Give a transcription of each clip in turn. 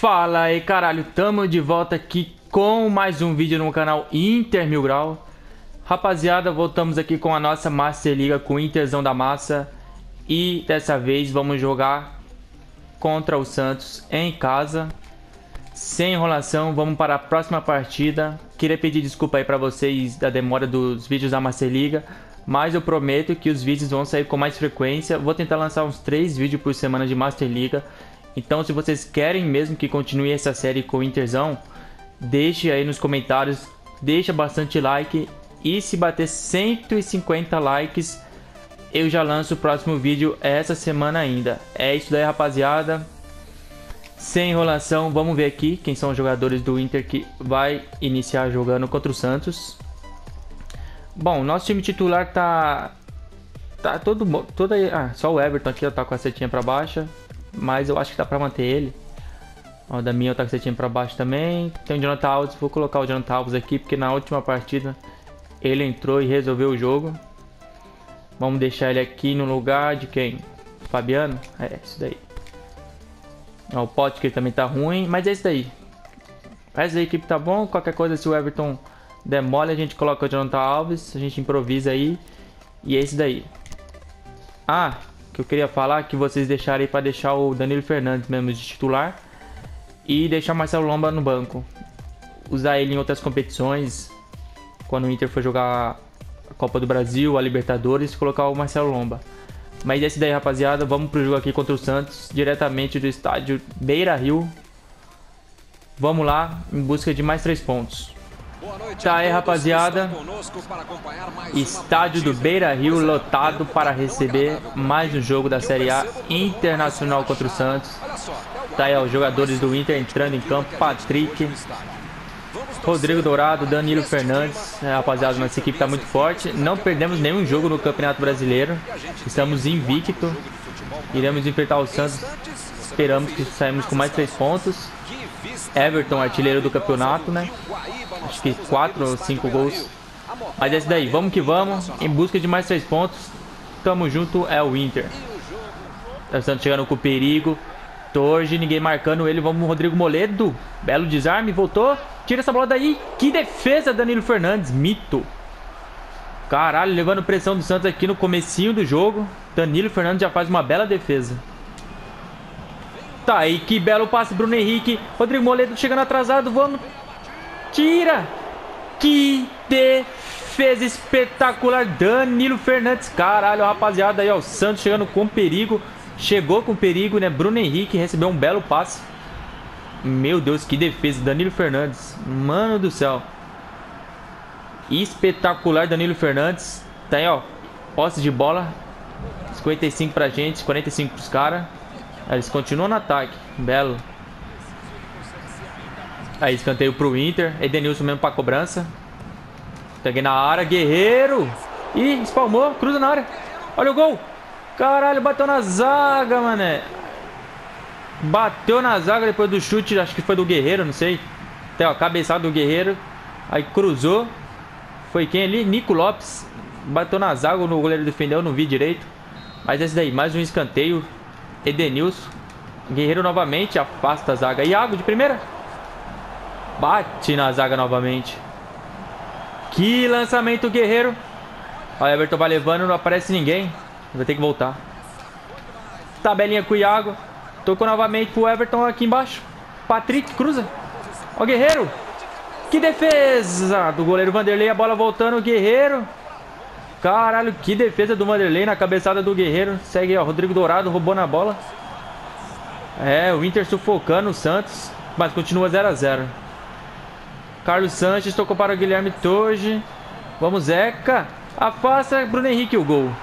Fala aí, caralho, tamo de volta aqui com mais um vídeo no canal Inter Mil Grau. Rapaziada, voltamos aqui com a nossa Master Liga com o Interzão da Massa. E dessa vez vamos jogar contra o Santos em casa. Sem enrolação, vamos para a próxima partida. Queria pedir desculpa aí pra vocês da demora dos vídeos da Master Liga, mas eu prometo que os vídeos vão sair com mais frequência. Vou tentar lançar uns 3 vídeos por semana de Master Liga. Então, se vocês querem mesmo que continue essa série com o Interzão, deixe aí nos comentários, deixa bastante like. E se bater 150 likes, eu já lanço o próximo vídeo essa semana ainda. É isso daí, rapaziada. Sem enrolação, vamos ver aqui quem são os jogadores do Inter que vai iniciar jogando contra o Santos. Bom, nosso time titular tá todo aí. Ah, só o Everton aqui tá com a setinha pra baixo. Mas eu acho que dá pra manter ele. Ó, o Damião tá com a setinha pra baixo também. Tem o Jonathan Alves, vou colocar o Jonathan Alves aqui, porque na última partida ele entrou e resolveu o jogo. Vamos deixar ele aqui no lugar de quem? Fabiano? É, isso daí. Ó, o Potker também tá ruim, mas é isso daí. Essa a equipe tá bom, qualquer coisa se o Everton der mole, a gente coloca o Jonathan Alves, a gente improvisa aí. E é isso daí. Ah, que eu queria falar que vocês deixarem para deixar o Danilo Fernandes mesmo de titular e deixar o Marcelo Lomba no banco. Usar ele em outras competições, quando o Inter for jogar a Copa do Brasil, a Libertadores, colocar o Marcelo Lomba. Mas esse daí, rapaziada, vamos pro jogo aqui contra o Santos, diretamente do estádio Beira-Rio. Vamos lá, em busca de mais 3 pontos. Tá aí, rapaziada, estádio do Beira-Rio lotado para receber mais um jogo da Série A Internacional contra o Santos. Tá aí, ó, os jogadores do Inter entrando em campo: Patrick, Rodrigo Dourado, Danilo Fernandes. Rapaziada, nossa equipe tá muito forte. Não perdemos nenhum jogo no Campeonato Brasileiro, estamos invicto. Iremos enfrentar o Santos, esperamos que saímos com mais 3 pontos. Everton, artilheiro do campeonato, né? Acho que 4 ou 5 gols. Mas é isso daí, vamos que vamos. Em busca de mais 3 pontos. Tamo junto, é o Inter. O Santos chegando com perigo. Torge, ninguém marcando ele. Vamos, Rodrigo Moledo. Belo desarme, voltou. Tira essa bola daí. Que defesa, Danilo Fernandes. Mito. Caralho, levando pressão do Santos aqui no comecinho do jogo. Danilo Fernandes já faz uma bela defesa. Tá aí, que belo passe, Bruno Henrique. Rodrigo Moledo chegando atrasado, vamos. Tira. Que defesa espetacular, Danilo Fernandes. Caralho, rapaziada, aí ó, o Santos chegando com perigo. Chegou com perigo, né? Bruno Henrique recebeu um belo passe. Meu Deus, que defesa, Danilo Fernandes. Mano do céu. Espetacular, Danilo Fernandes. Tá aí, ó, posse de bola. 55 pra gente, 45 pros caras. Eles continuam no ataque. Belo. Aí, escanteio pro Inter. Edenilson mesmo pra cobrança. Peguei na área. Guerreiro. Ih, espalmou. Cruza na área. Olha o gol. Caralho, bateu na zaga, mané. Bateu na zaga depois do chute. Acho que foi do Guerreiro, não sei. Até, ó, cabeçada do Guerreiro. Aí cruzou. Foi quem ali? Nico Lopes. Bateu na zaga. O goleiro defendeu. Não vi direito. Mas esse daí, mais um escanteio. Edenilson. Guerreiro novamente. Afasta a zaga. Iago de primeira. Bate na zaga novamente. Que lançamento, Guerreiro. O Everton vai levando. Não aparece ninguém. Vai ter que voltar. Tabelinha com o Iago. Tocou novamente pro Everton aqui embaixo. Patrick cruza. Ó, Guerreiro. Que defesa do goleiro Vanderlei. A bola voltando. Guerreiro. Caralho, que defesa do Vanderlei na cabeçada do Guerreiro. Segue, ó, Rodrigo Dourado roubou na bola. É, o Inter sufocando o Santos, mas continua 0 a 0. Carlos Sanches tocou para o Guilherme Torge. Vamos, Zeca. Afasta, Bruno Henrique, o gol.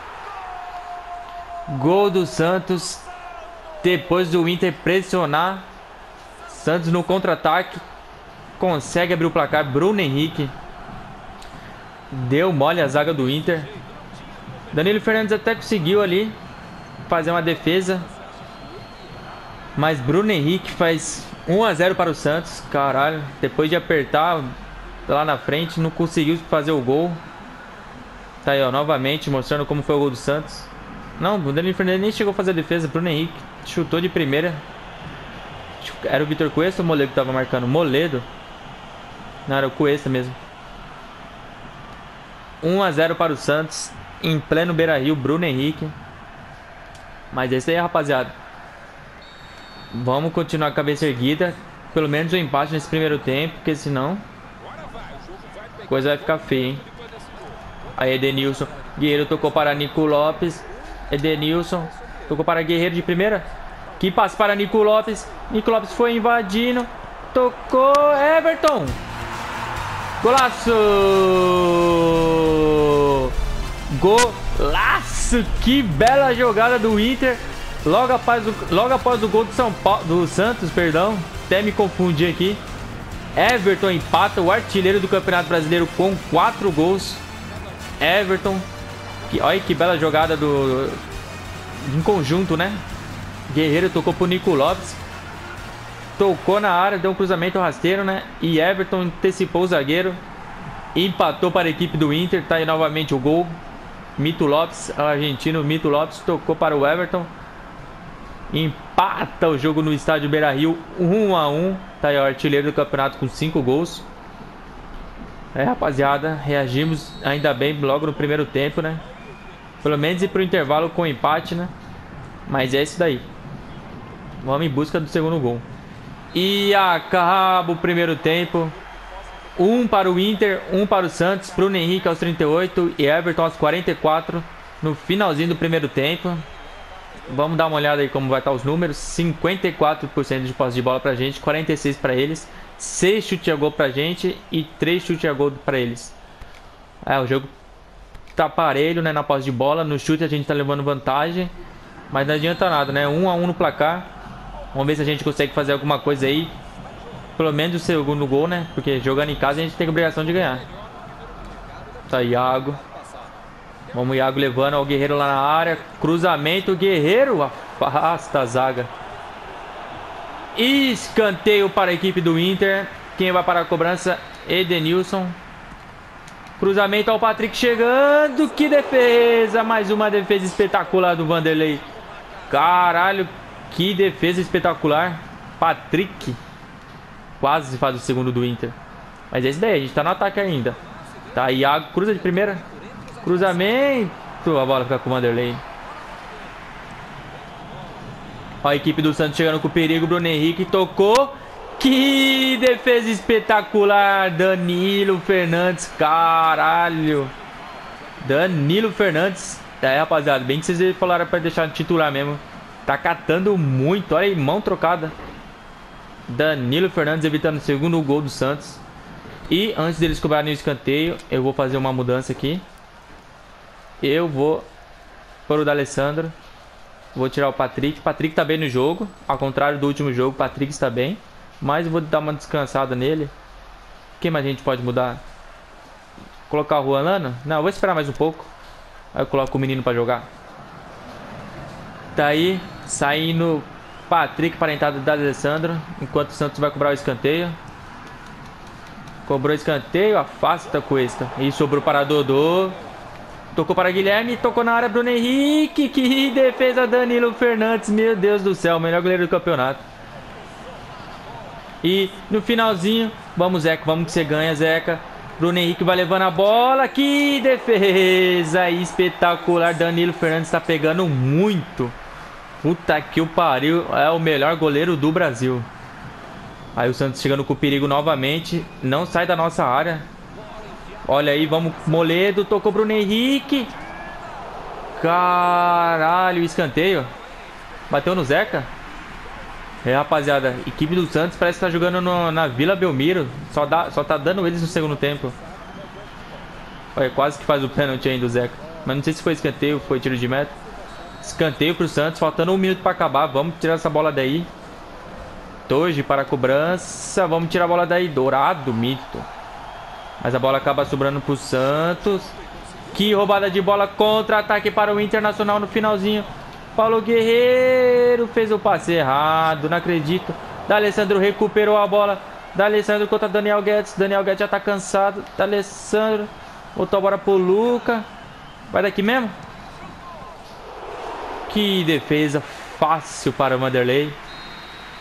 Gol do Santos. Depois do Inter pressionar, Santos no contra-ataque consegue abrir o placar. Bruno Henrique deu mole a zaga do Inter. Danilo Fernandes até conseguiu ali fazer uma defesa, mas Bruno Henrique faz 1 a 0 para o Santos. Caralho, depois de apertar lá na frente, não conseguiu fazer o gol. Tá aí, ó, novamente mostrando como foi o gol do Santos. Não, o Danilo Fernandes nem chegou a fazer a defesa. Bruno Henrique chutou de primeira. Exatamente. Era o Vitor Cuesta ou o Moledo que tava marcando? Moledo. Não, era o Cuesta mesmo. 1 a 0 para o Santos. Em pleno Beira-Rio, Bruno Henrique. Mas é isso aí, rapaziada. Vamos continuar com a cabeça erguida. Pelo menos um empate nesse primeiro tempo, porque senão a coisa vai ficar feia, hein? Aí Edenilson. Guerreiro tocou para Nico Lopes. Edenilson tocou para Guerreiro de primeira. Que passe para Nico Lopes. Nico Lopes foi invadindo. Tocou Everton. Golaço! Golaço! Que bela jogada do Inter. Logo após o gol do do Santos, perdão. Até me confundi aqui. Everton empata, o artilheiro do Campeonato Brasileiro com 4 gols. Everton. Olha que bela jogada em conjunto, né? Guerreiro tocou pro Nico Lopes. Tocou na área, deu um cruzamento rasteiro, né? E Everton antecipou o zagueiro. Empatou para a equipe do Inter. Tá aí novamente o gol. Mito Lopes, o argentino Mito Lopes, tocou para o Everton. Empata o jogo no estádio Beira-Rio, 1 a 1. Tá aí o artilheiro do campeonato com 5 gols. É, rapaziada, reagimos ainda bem logo no primeiro tempo, né? Pelo menos ir pro intervalo com empate, né? Mas é isso daí. Vamos em busca do segundo gol. E acaba o primeiro tempo. 1 para o Inter, 1 para o Santos. Bruno Henrique aos 38 e Everton aos 44. No finalzinho do primeiro tempo. Vamos dar uma olhada aí como vai estar os números. 54% de posse de bola pra gente, 46% pra eles. 6 chutes a gol pra gente e 3 chutes a gol pra eles. O jogo tá parelho, né, na posse de bola. No chute a gente tá levando vantagem. Mas não adianta nada, né? 1 a 1 no placar. Vamos ver se a gente consegue fazer alguma coisa aí. Pelo menos o segundo gol, né? Porque jogando em casa a gente tem a obrigação de ganhar. Tá, Iago. Vamos, Iago levando o Guerreiro lá na área. Cruzamento, Guerreiro afasta a zaga. Escanteio para a equipe do Inter. Quem vai para a cobrança? Edenilson. Cruzamento ao Patrick chegando. Que defesa! Mais uma defesa espetacular do Vanderlei. Caralho, que defesa espetacular. Patrick. Quase faz o segundo do Inter. Mas é isso daí, a gente tá no ataque ainda. Tá, Iago cruza de primeira. Cruzamento. A bola fica com o Vanderlei. Ó, a equipe do Santos chegando com perigo. Bruno Henrique tocou. Que defesa espetacular. Danilo Fernandes. Caralho. Danilo Fernandes. É, rapaziada, bem que vocês falaram pra deixar de titular mesmo. Tá catando muito. Olha aí, mão trocada. Danilo Fernandes evitando o segundo gol do Santos. E antes deles cobrarem o escanteio, eu vou fazer uma mudança aqui. Eu vou para o D'Alessandro. Vou tirar o Patrick. Patrick tá bem no jogo. Ao contrário do último jogo, o Patrick está bem. Mas eu vou dar uma descansada nele. Quem mais a gente pode mudar? Colocar o Juan Lano? Não, eu vou esperar mais um pouco. Aí eu coloco o menino para jogar. Tá aí, saindo Patrick para a entrada do D'Alessandro. Enquanto o Santos vai cobrar o escanteio. Cobrou o escanteio, afasta Cuesta. E sobrou para Dodô. Tocou para Guilherme, tocou na área Bruno Henrique. Que defesa, Danilo Fernandes. Meu Deus do céu, melhor goleiro do campeonato. E no finalzinho, vamos Zeca, vamos que você ganha, Zeca. Bruno Henrique vai levando a bola. Que defesa espetacular. Danilo Fernandes tá pegando muito. Puta que o pariu. É o melhor goleiro do Brasil. Aí o Santos chegando com perigo novamente. Não sai da nossa área. Olha aí, vamos. Moledo, tocou Bruno Henrique. Caralho, escanteio. Bateu no Zeca. É, rapaziada, equipe do Santos parece que tá jogando na Vila Belmiro. Só tá dando eles no segundo tempo. Olha, quase que faz o pênalti ainda o Zeca. Mas não sei se foi escanteio, foi tiro de meta. Escanteio pro Santos, faltando 1 minuto pra acabar. Vamos tirar essa bola daí. Toji para a cobrança. Vamos tirar a bola daí. Dourado, mito. Mas a bola acaba sobrando pro Santos. Que roubada de bola. Contra-ataque para o Internacional no finalzinho. Paulo Guerreiro fez o passe errado. Não acredito. D'Alessandro recuperou a bola. D'Alessandro contra Daniel Guedes. Daniel Guedes já tá cansado. D'Alessandro. Botou a bola pro Luca. Vai daqui mesmo. Que defesa fácil para o Vanderlei.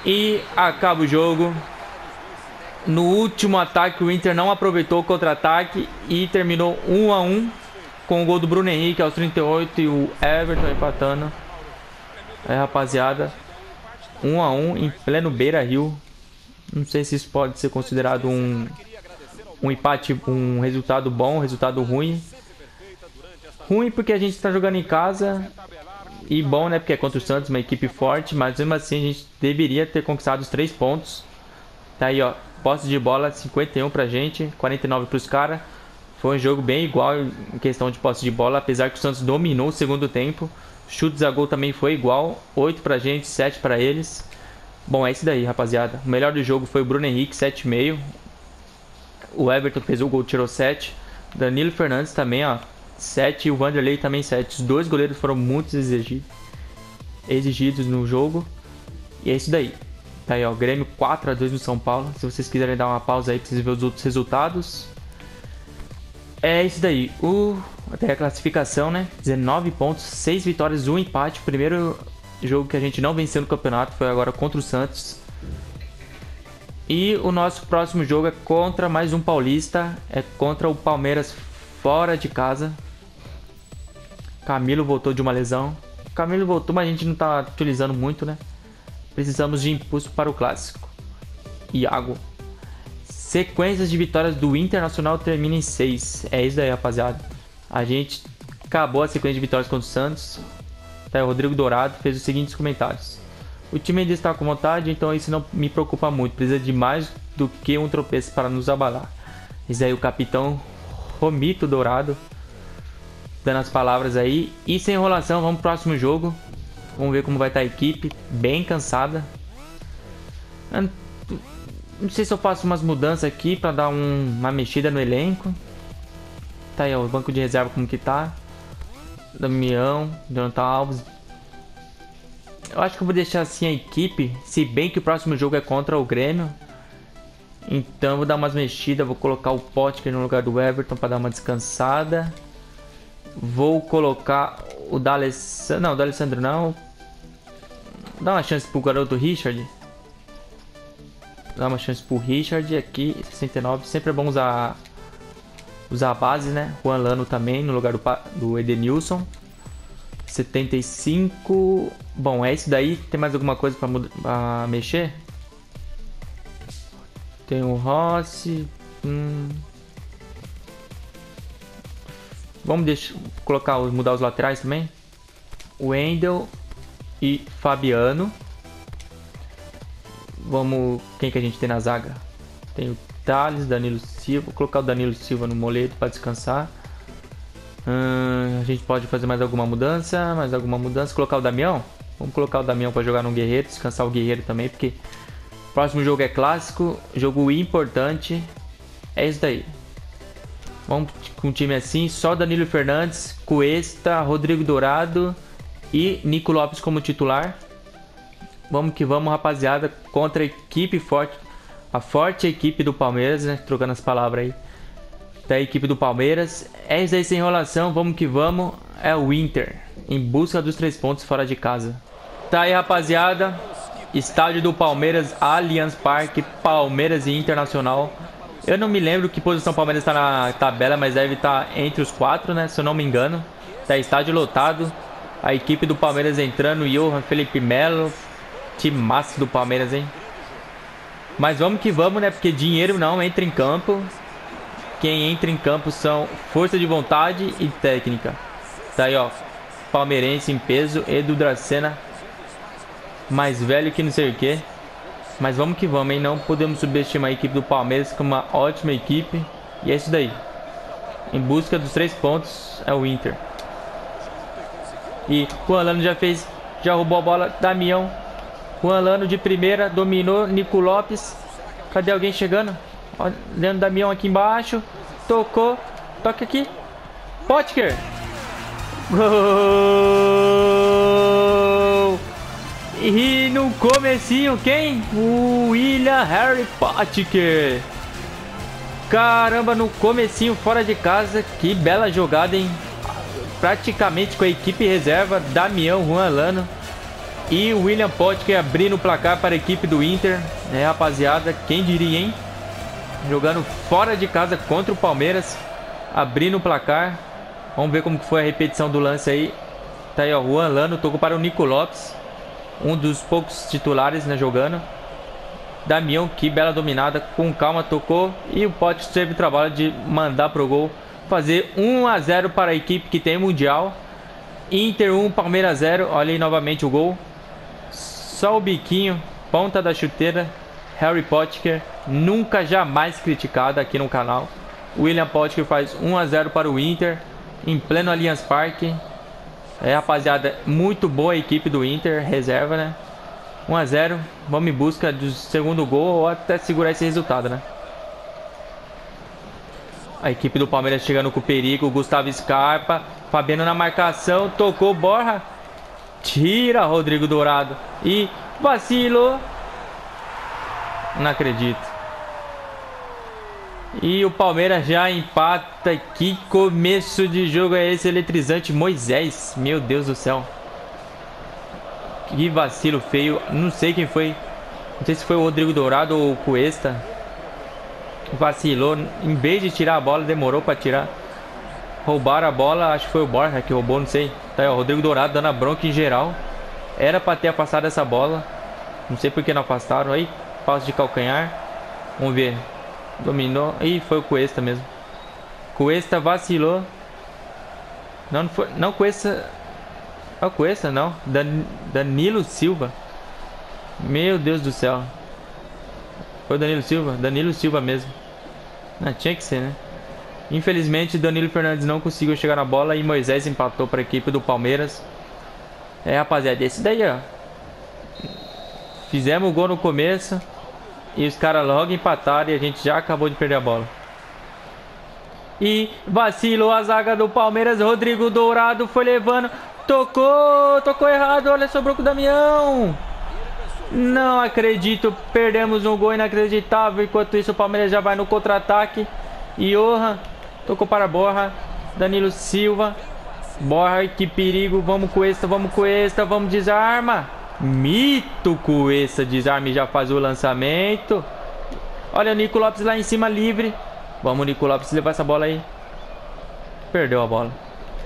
E acaba o jogo. No último ataque, o Inter não aproveitou o contra-ataque e terminou 1 a 1 com o gol do Bruno Henrique aos 38 e o Everton empatando. Aí, rapaziada, 1 a 1 em pleno Beira-Rio. Não sei se isso pode ser considerado um empate, um resultado bom, um resultado ruim. Ruim porque a gente está jogando em casa. E bom, né, porque é contra o Santos, uma equipe forte. Mas mesmo assim a gente deveria ter conquistado os 3 pontos. Tá aí, ó, posse de bola 51 pra gente, 49 pros caras. Foi um jogo bem igual em questão de posse de bola, apesar que o Santos dominou o segundo tempo. Chutes a gol também foi igual, 8 pra gente, 7 pra eles. Bom, é isso daí, rapaziada. O melhor do jogo foi o Bruno Henrique, 7,5. O Everton fez o gol, tirou 7. Danilo Fernandes também, ó, 7. E o Vanderlei também 7. Os dois goleiros foram muito exigidos no jogo. E é isso daí. Tá aí, ó, Grêmio 4 a 2 no São Paulo. Se vocês quiserem dar uma pausa aí pra vocês verem os outros resultados. É isso daí. Até a classificação, né? 19 pontos, 6 vitórias, 1 empate. O primeiro jogo que a gente não venceu no campeonato foi agora contra o Santos. E o nosso próximo jogo é contra mais um paulista. É contra o Palmeiras fora de casa. Camilo voltou de uma lesão. Camilo voltou, mas a gente não tá utilizando muito, né? Precisamos de impulso para o clássico. Iago. Sequências de vitórias do Internacional termina em 6. É isso aí, rapaziada. A gente acabou a sequência de vitórias contra o Santos. Tá, o Rodrigo Dourado fez os seguintes comentários. O time ainda está com vontade, então isso não me preocupa muito. Precisa de mais do que um tropeço para nos abalar. Isso aí, o capitão Romito Dourado dando as palavras aí. E sem enrolação, vamos pro próximo jogo. Vamos ver como vai estar a equipe. Bem cansada. Não sei se eu faço umas mudanças aqui para dar uma mexida no elenco. Tá aí, ó, o banco de reserva como que tá. Damião, Jonathan Alves. Eu acho que eu vou deixar assim a equipe. Se bem que o próximo jogo é contra o Grêmio. Então eu vou dar umas mexidas. Vou colocar o Potker no lugar do Everton para dar uma descansada. Vou colocar o D'Alessandro. Não, o D'Alessandro não. Dá uma chance pro garoto Richard. Dá uma chance pro Richard aqui. 69. Sempre é bom usar a base, né? Juan Lano também no lugar do Edenilson. 75. Bom, é isso daí. Tem mais alguma coisa pra mexer? Tem o Rossi. Vamos mudar os laterais também. Wendel e Fabiano. Vamos... Quem que a gente tem na zaga? Tem o Thales, Danilo Silva. Vou colocar o Danilo Silva no moleto para descansar. A gente pode fazer mais alguma mudança. Colocar o Damião. Vamos colocar o Damião para jogar no Guerreiro. Descansar o Guerreiro também, porque o próximo jogo é clássico. Jogo importante. É isso daí. Vamos com um time assim. Só Danilo Fernandes, Cuesta, Rodrigo Dourado e Nico Lopes como titular. Vamos que vamos, rapaziada. Contra a equipe forte. A forte equipe do Palmeiras, né? Trocando as palavras aí. Da equipe do Palmeiras. É isso aí, sem enrolação. Vamos que vamos. É o Inter. Em busca dos 3 pontos fora de casa. Tá aí, rapaziada. Estádio do Palmeiras, Allianz Parque. Palmeiras e Internacional. Eu não me lembro que posição o Palmeiras está na tabela, mas deve estar entre os 4, né? Se eu não me engano. Tá estádio lotado. A equipe do Palmeiras entrando. Johan, Felipe Melo. Time massa do Palmeiras, hein? Mas vamos que vamos, né? Porque dinheiro não entra em campo. Quem entra em campo são força de vontade e técnica. Tá aí, ó. Palmeirense em peso. Edu Dracena. Mais velho que não sei o que. Mas vamos que vamos, hein? Não podemos subestimar a equipe do Palmeiras, que é uma ótima equipe. E é isso daí. Em busca dos 3 pontos é o Inter. E o Alano já roubou a bola. Damião. Juan Lano de primeira, dominou. Nico Lopes. Cadê alguém chegando? Ó, Leandro Damião aqui embaixo. Tocou. Toca aqui. Potker. Gol! E no comecinho, quem? O William Harry Potker. Caramba, no comecinho, fora de casa. Que bela jogada, hein? Praticamente com a equipe reserva. Damião, Juan Lano. E o William Potker abrindo o placar para a equipe do Inter. Rapaziada, quem diria, hein? Jogando fora de casa contra o Palmeiras. Abrindo o placar. Vamos ver como que foi a repetição do lance aí. Tá aí, ó. O Juan Lano tocou para o Nico Lopes. Um dos poucos titulares, né, jogando. Damião, que bela dominada. Com calma, tocou. E o Potker teve o trabalho de mandar pro gol. Fazer 1 a 0 para a equipe que tem Mundial. Inter 1, Palmeiras 0. Olha aí novamente o gol. Só o biquinho, ponta da chuteira. Harry Potker, nunca jamais criticado aqui no canal. William Potker faz 1 a 0 para o Inter, em pleno Allianz Parque. Rapaziada, muito boa a equipe do Inter, reserva, né? 1 a 0, vamos em busca do segundo gol ou até segurar esse resultado, né? A equipe do Palmeiras chegando com perigo. Gustavo Scarpa, Fabiano na marcação, tocou Borja. Tira Rodrigo Dourado e vacilou. Não acredito. E o Palmeiras já empata. Que começo de jogo é esse eletrizante? Moisés, meu Deus do céu. Que vacilo feio. Não sei quem foi. Não sei se foi o Rodrigo Dourado ou o Cuesta. Vacilou. Em vez de tirar a bola, demorou para tirar. Roubaram a bola. Acho que foi o Borja que roubou, não sei. Tá aí, ó, o Rodrigo Dourado dando a bronca em geral. Era para ter afastado essa bola. Não sei por que não afastaram. Aí, passo de calcanhar. Vamos ver. Dominou. Ih, foi o Cuesta mesmo. Cuesta vacilou. Não, não foi. Não, Cuesta. É o Cuesta, não. Danilo Silva. Meu Deus do céu. Foi o Danilo Silva? Danilo Silva mesmo. Não, tinha que ser, né? Infelizmente, Danilo Fernandes não conseguiu chegar na bola e Moisés empatou para a equipe do Palmeiras. Rapaziada, esse daí, ó. Fizemos o gol no começo e os caras logo empataram e a gente já acabou de perder a bola. E vacilou a zaga do Palmeiras. Rodrigo Dourado foi levando. Tocou errado. Olha, sobrou com o Damião. Não acredito. Perdemos um gol inacreditável. Enquanto isso, o Palmeiras já vai no contra-ataque. Johan tocou para Borja. Danilo Silva. Borja, que perigo. Vamos Cuesta, vamos Cuesta. Vamos, desarma. Mito Cuesta. Desarme, já faz o lançamento. Olha o Nico Lopes lá em cima, livre. Vamos, Nico Lopes, levar essa bola aí. Perdeu a bola.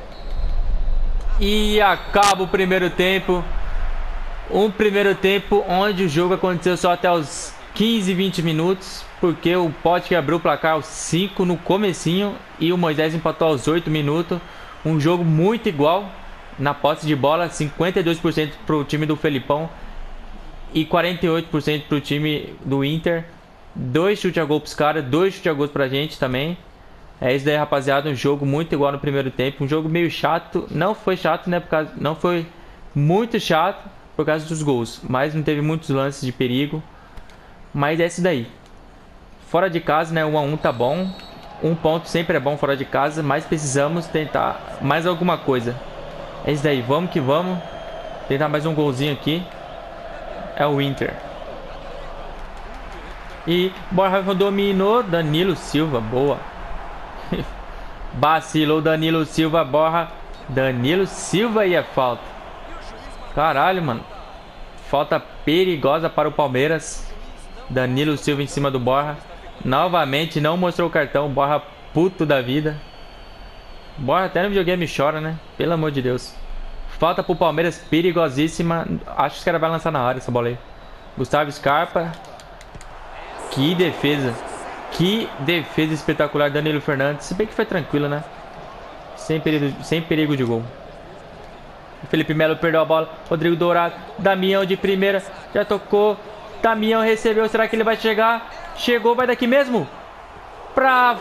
E acaba o primeiro tempo. Um primeiro tempo onde o jogo aconteceu só até os 15, 20 minutos. Porque o Potker abriu o placar aos 5 no comecinho e o Moisés empatou aos 8 minutos. Um jogo muito igual na posse de bola. 52% para o time do Felipão e 48% para o time do Inter. 2 chutes a gol para os caras, 2 chutes a gol para a gente também. É isso daí, rapaziada. Um jogo muito igual no primeiro tempo. Um jogo meio chato. Não foi chato, né? Não foi muito chato por causa dos gols. Mas não teve muitos lances de perigo. Mas é isso daí. Fora de casa, né? 1 a 1 tá bom. Um ponto sempre é bom fora de casa. Mas precisamos tentar mais alguma coisa. É isso daí. Vamos que vamos. Tentar mais um golzinho aqui. É o Inter. E Borja dominou. Danilo Silva. Boa. Vacilou Danilo Silva. Borja. Danilo Silva e é falta. Caralho, mano. Falta perigosa para o Palmeiras. Danilo Silva em cima do Borja. Novamente não mostrou o cartão. Borja puto da vida. Borja até no videogame chora, né? Pelo amor de Deus. Falta pro Palmeiras perigosíssima. Acho que os caras vão lançar na área essa bola aí. Gustavo Scarpa. Que defesa. Que defesa espetacular. Danilo Fernandes. Se bem que foi tranquilo, né? Sem perigo de gol. Felipe Melo perdeu a bola. Rodrigo Dourado. Damião de primeira. Já tocou. Damião recebeu. Será que ele vai chegar? Chegou. Vai daqui mesmo. Pra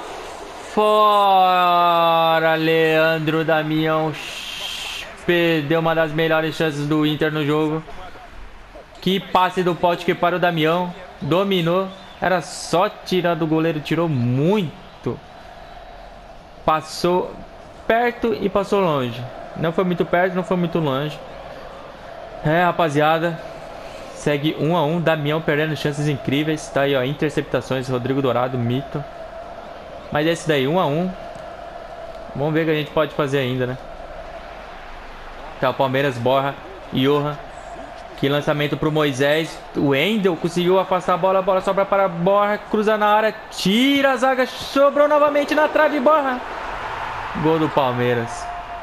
fora. Leandro Damião. Perdeu uma das melhores chances do Inter no jogo. Que passe do Potker para o Damião. Dominou. Era só tirar do goleiro. Tirou muito. Passou perto e passou longe. Não foi muito perto, não foi muito longe. Rapaziada. Segue 1 a 1. Damião perdendo chances incríveis. Tá aí, ó. Interceptações. Rodrigo Dourado, mito. Mas é esse daí, 1 a 1. Vamos ver o que a gente pode fazer ainda, né? Tá, o Palmeiras, Borja, Johan. Que lançamento pro Moisés. O Wendel conseguiu afastar a bola. A bola sobra para Borja. Cruza na área. Tira a zaga. Sobrou novamente na trave. Borja. Gol do Palmeiras.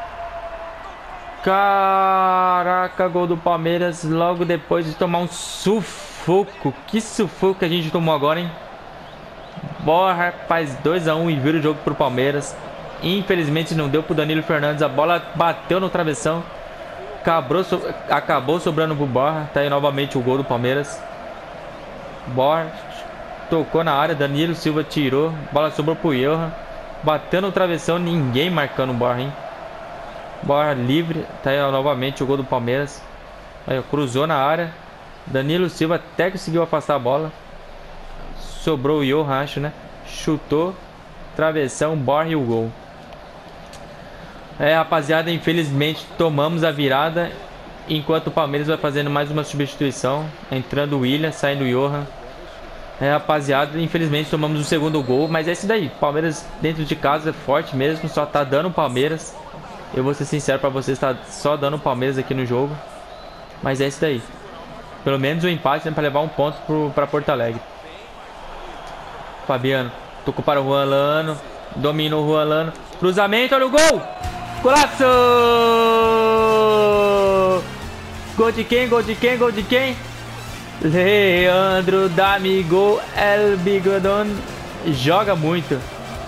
Caraca, gol do Palmeiras. Logo depois de tomar um sufoco. Que sufoco que a gente tomou agora, hein? Borja faz 2 a 1 e vira o jogo pro Palmeiras. Infelizmente não deu pro Danilo Fernandes. A bola bateu no travessão. Acabou sobrando pro Borja. Tá aí novamente o gol do Palmeiras. Borja tocou na área. Danilo Silva tirou. Bola sobrou pro Johan. Bateu no travessão. Ninguém marcando o Borja, hein? Borja livre. Tá aí novamente o gol do Palmeiras. Aí, cruzou na área. Danilo Silva até conseguiu afastar a bola. Sobrou o Johan, acho, né? Chutou. Travessão, Borja e o gol. Rapaziada, infelizmente tomamos a virada. Enquanto o Palmeiras vai fazendo mais uma substituição. Entrando o William, saindo o Johan. Rapaziada, infelizmente tomamos o segundo gol. Mas é isso daí, Palmeiras dentro de casa é forte mesmo. Só tá dando o Palmeiras. Eu vou ser sincero pra vocês, tá só dando o Palmeiras aqui no jogo. Mas é isso daí. Pelo menos o empate, né, pra levar um ponto pra Porto Alegre. Fabiano, tocou para o Juan Lano. Dominou o Juan Lano. Cruzamento, olha o gol! Golaço! Gol de quem? Gol de quem? Gol de quem? Leandro D'Amigo El Bigodon. Joga muito.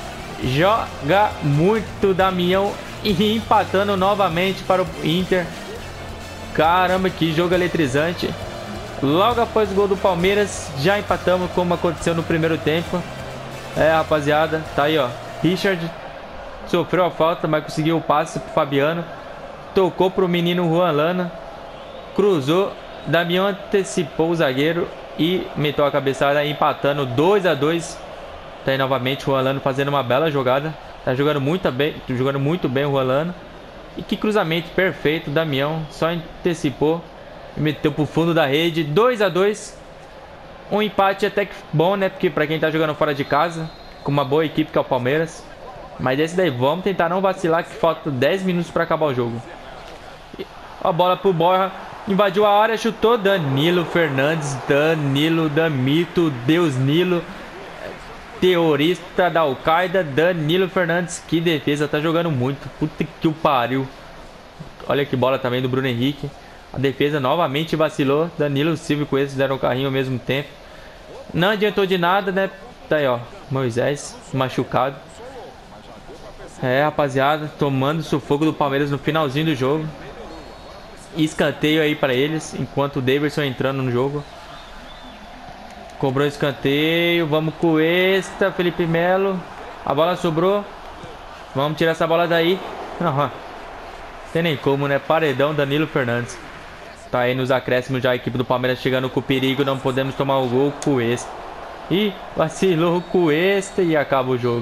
Joga muito, Damião. E empatando novamente para o Inter. Caramba, que jogo eletrizante. Logo após o gol do Palmeiras, já empatamos como aconteceu no primeiro tempo. Rapaziada, tá aí, ó. Richard sofreu a falta, mas conseguiu o passe pro Fabiano. Tocou pro menino Juan Lana. Cruzou. Damião antecipou o zagueiro e meteu a cabeçada, empatando 2 a 2. Tá aí novamente o Juan Lana fazendo uma bela jogada. Tá jogando muito bem o Juan Lana. E que cruzamento perfeito. Damião só antecipou e meteu pro fundo da rede. 2 a 2. Um empate até que bom, né? Porque pra quem tá jogando fora de casa, com uma boa equipe que é o Palmeiras. Mas esse daí, vamos tentar não vacilar, que falta 10 minutos pra acabar o jogo. A bola pro Borja. Invadiu a área, chutou. Danilo Fernandes. Danilo Damito. Deus Nilo. Terrorista da Al-Qaeda. Danilo Fernandes. Que defesa, tá jogando muito. Puta que o pariu. Olha que bola também do Bruno Henrique. A defesa novamente vacilou. Danilo Silva e Coelho deram um carrinho ao mesmo tempo. Não adiantou de nada, né? Tá aí, ó. Moisés machucado. Rapaziada, tomando sufoco do Palmeiras no finalzinho do jogo. Escanteio aí pra eles, enquanto o Davidson entrando no jogo. Cobrou escanteio. Vamos com esta, Felipe Melo. A bola sobrou. Vamos tirar essa bola daí. Não tem nem como, né? Paredão, Danilo Fernandes. Tá aí nos acréscimos já a equipe do Palmeiras chegando com perigo. Não podemos tomar o gol com este. Ih, vacilou com este e acaba o jogo.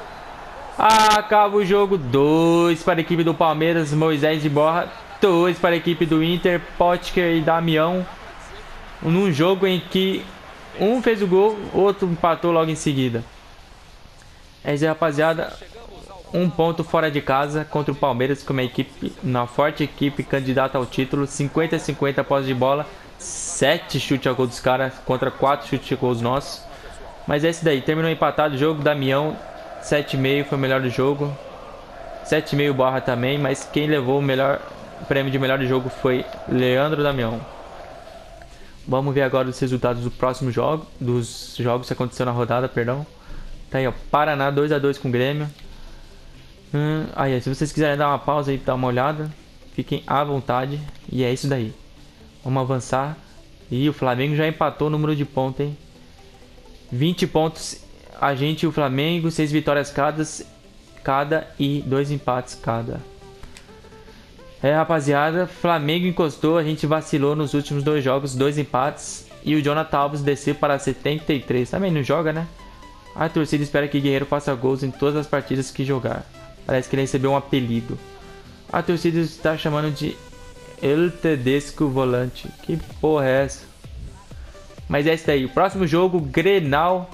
Acaba o jogo. 2 para a equipe do Palmeiras, Moisés e Borja. 2 para a equipe do Inter, Potker e Damião. Num jogo em que um fez o gol, outro empatou logo em seguida. É isso aí, rapaziada. Um ponto fora de casa contra o Palmeiras, como uma forte equipe candidata ao título. 50-50 posse de bola. 7 chutes a gol dos caras contra 4 chutes a gols nossos. Mas é isso daí, terminou empatado o jogo. Damião 7,5 foi o melhor do jogo. 7,5 Borja também, mas quem levou o prêmio de melhor do jogo foi Leandro Damião. Vamos ver agora os resultados do próximo jogo, dos jogos que aconteceu na rodada, perdão. Tá aí, ó, Paraná 2 a 2 com o Grêmio. Aí, se vocês quiserem dar uma pausa aí pra dar uma olhada, fiquem à vontade. E é isso daí. Vamos avançar. E o Flamengo já empatou o número de pontos, hein? 20 pontos a gente e o Flamengo, 6 vitórias cada e 2 empates cada. Rapaziada, Flamengo encostou, a gente vacilou nos últimos 2 jogos, 2 empates. E o Jonathan Alves desceu para 73. Também não joga, né? A torcida espera que Guerreiro faça gols em todas as partidas que jogar. Parece que ele recebeu um apelido. A torcida está chamando de El Tedesco Volante. Que porra é essa? Mas é isso aí. O próximo jogo, Grenal.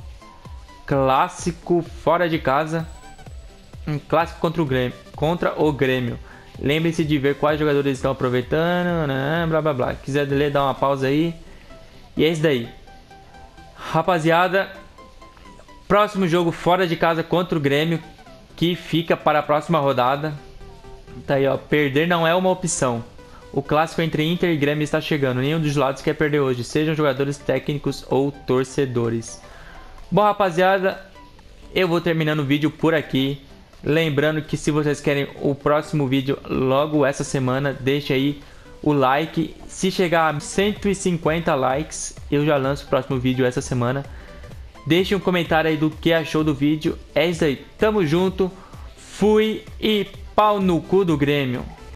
Clássico fora de casa. Um clássico contra o Grêmio. Lembre-se de ver quais jogadores estão aproveitando, né, blá blá blá. Quiser ler, dá uma pausa aí. E é isso daí. Rapaziada, próximo jogo fora de casa contra o Grêmio, que fica para a próxima rodada. Tá aí, ó, perder não é uma opção. O clássico entre Inter e Grêmio está chegando. Nenhum dos lados quer perder hoje, sejam jogadores técnicos ou torcedores. Bom, rapaziada, eu vou terminando o vídeo por aqui. Lembrando que se vocês querem o próximo vídeo logo essa semana, deixe aí o like. Se chegar a 150 likes, eu já lanço o próximo vídeo essa semana. Deixe um comentário aí do que achou do vídeo. É isso aí, tamo junto. Fui e pau no cu do Grêmio.